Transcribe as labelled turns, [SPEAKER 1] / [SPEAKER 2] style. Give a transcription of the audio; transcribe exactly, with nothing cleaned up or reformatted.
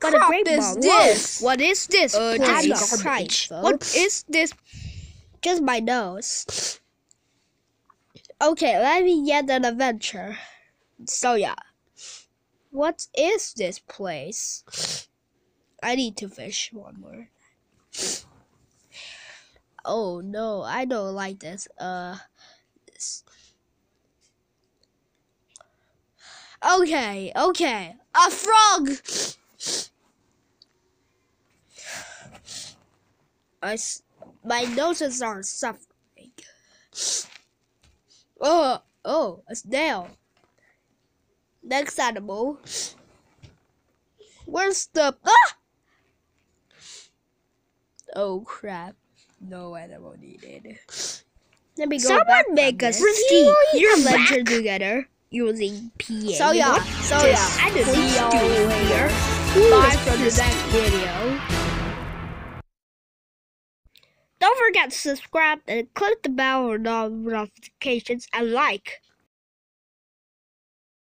[SPEAKER 1] What a great
[SPEAKER 2] is
[SPEAKER 1] ball.
[SPEAKER 2] this?
[SPEAKER 1] Whoa. What is this?
[SPEAKER 2] Uh,
[SPEAKER 1] place?
[SPEAKER 2] just
[SPEAKER 1] Christ,
[SPEAKER 2] garbage,
[SPEAKER 1] what is this? Just my nose. Okay, let me get an adventure. So yeah. What is this place? I need to fish one more. Oh no, I don't like this. Uh this. Okay, okay. A frog. I s my noses are suffering. Oh, oh, a snail. Next animal. Where's the ah? Oh crap! No animal needed. Let me go
[SPEAKER 2] Someone
[SPEAKER 1] back
[SPEAKER 2] make
[SPEAKER 1] from
[SPEAKER 2] a
[SPEAKER 1] this.
[SPEAKER 2] steam
[SPEAKER 1] adventure together using P A.
[SPEAKER 2] So yeah, so yeah.
[SPEAKER 1] I don't
[SPEAKER 2] See
[SPEAKER 1] need to do
[SPEAKER 2] you
[SPEAKER 1] it
[SPEAKER 2] later.
[SPEAKER 1] here. Bye from the next video. Don't forget to subscribe and click the bell for notifications and like.